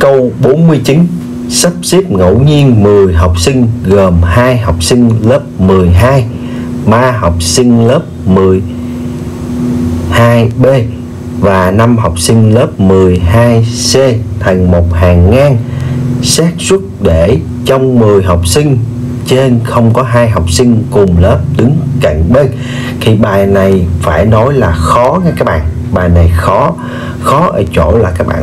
Câu 49. Sắp xếp ngẫu nhiên 10 học sinh gồm 2 học sinh lớp 12, 3 học sinh lớp 12B và 5 học sinh lớp 12C thành một hàng ngang. Xác suất để trong 10 học sinh trên không có 2 học sinh cùng lớp đứng cạnh bên. Thì bài này phải nói là khó nha các bạn. Bài này khó ở chỗ là các bạn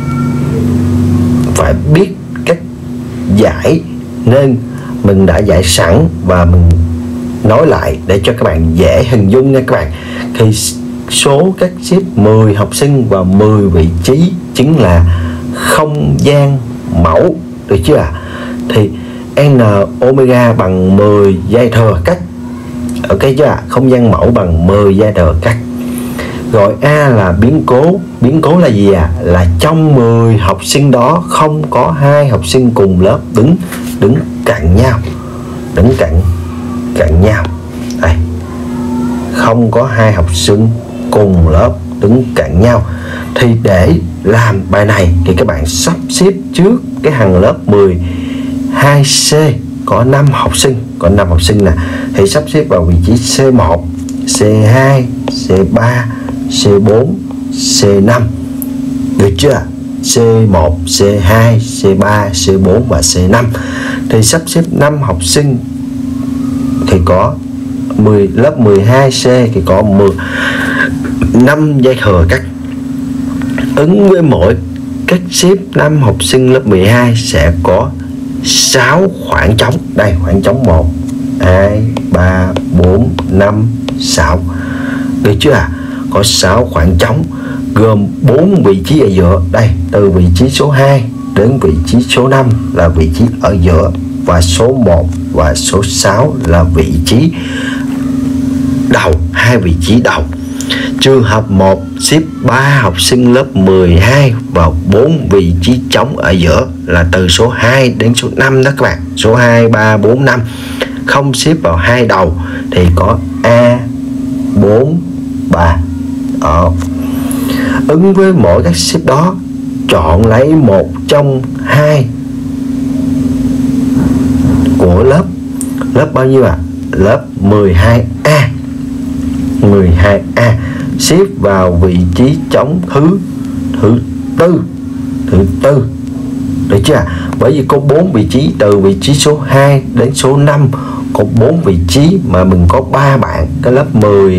phải biết cách giải, nên mình đã giải sẵn và mình nói lại để cho các bạn dễ hình dung nha các bạn. Thì số cách xếp 10 học sinh và 10 vị trí chính là không gian mẫu, được chưa ạ? Thì n omega bằng 10 giai thừa cách, ok chưa ạ? Không gian mẫu bằng 10 giai thừa cách. Rồi A là biến cố là gì ạ? Là trong 10 học sinh đó không có 2 học sinh cùng lớp đứng cạnh nhau, đứng cạnh nhau. Đây, không có 2 học sinh cùng lớp đứng cạnh nhau. Thì để làm bài này thì các bạn sắp xếp trước cái hàng lớp 12C có 5 học sinh nè, thì sắp xếp vào vị trí C1, C2, C3, C4, C5, được chưa? C1, C2, C3, C4 và C5. Thì sắp xếp 5 học sinh thì có lớp 12C thì có 5 giai thừa cách. Ứng với mỗi cách xếp 5 học sinh lớp 12 sẽ có 6 khoảng trống. Đây, khoảng trống 1, 2, 3, 4, 5, 6. Được chưa ạ? Có 6 khoảng trống gồm 4 vị trí ở giữa. Đây, từ vị trí số 2 đến vị trí số 5 là vị trí ở giữa, và số 1 và số 6 là vị trí đầu, 2 vị trí đầu. Trường hợp 1 xếp 3 học sinh lớp 12 vào 4 vị trí trống ở giữa là từ số 2 đến số 5 đó các bạn. Số 2, 3, 4, 5 không xếp vào 2 đầu thì có A, 4, 3. Ứng với mỗi cách xếp đó, chọn lấy một trong 2 của lớp bao nhiêu ạ? Lớp 12A. 12A xếp vào vị trí trống thứ tư. Được chưa? Bởi vì có 4 vị trí, từ vị trí số 2 đến số 5 có 4 vị trí mà mình có 3 bạn. Cái lớp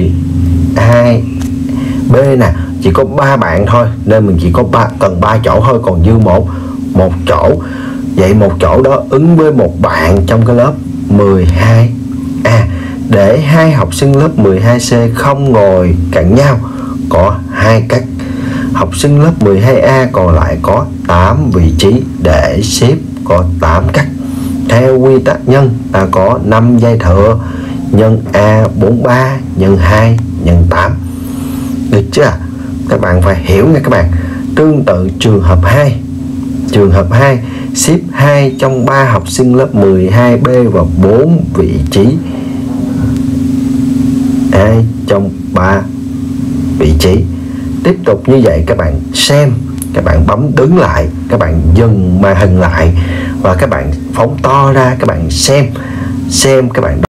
12B nè chỉ có 3 bạn thôi, nên mình chỉ có cần 3 chỗ thôi, còn dư một chỗ. Vậy một chỗ đó ứng với một bạn trong cái lớp 12A. Để 2 học sinh lớp 12C không ngồi cạnh nhau có 2 cách. Học sinh lớp 12A còn lại có 8 vị trí để xếp có 8 cách. Theo quy tắc nhân ta có 5 giai thừa, nhân A43 nhân 2 nhân 8. Được chưa? Các bạn phải hiểu nha các bạn. Tương tự trường hợp 2. Trường hợp 2 xếp 2 trong 3 học sinh lớp 12B vào 4 vị trí. 2 trong 3 vị trí. Tiếp tục như vậy các bạn xem, các bạn bấm đứng lại, các bạn dừng màn hình lại và các bạn phóng to ra, các bạn xem các bạn